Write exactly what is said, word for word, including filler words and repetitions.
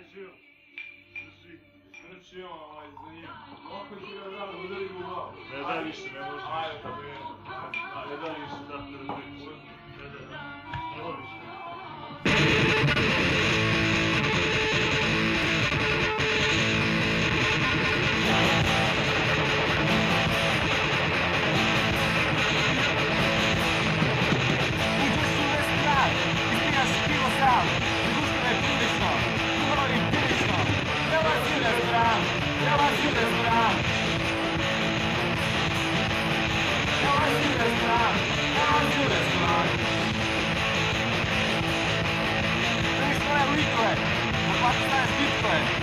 Znači, znači, ovaj, za njim. Ovako će ga da udari u glavu. Ne da više, ne može. Ajde, tako je. Ne da više, da te različi. Ne da, da. Ne da više. Quatro caras,